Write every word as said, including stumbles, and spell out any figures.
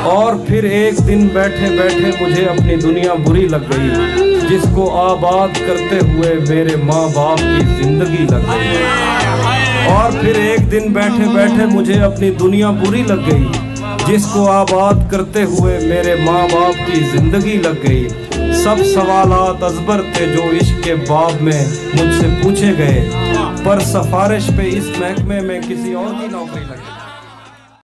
और फिर एक दिन बैठे बैठे मुझे अपनी दुनिया बुरी लग गई, जिसको आबाद करते हुए मेरे माँ बाप की जिंदगी लग गई। और फिर एक दिन बैठे बैठे मुझे अपनी दुनिया बुरी लग गई, जिसको आबाद करते हुए मेरे माँ बाप की जिंदगी लग गई। सब सवालात अजबर थे जो इश्क के बाब में मुझसे पूछे गए, पर सिफारिश पे इस महकमे में किसी और की नौकरी लगी।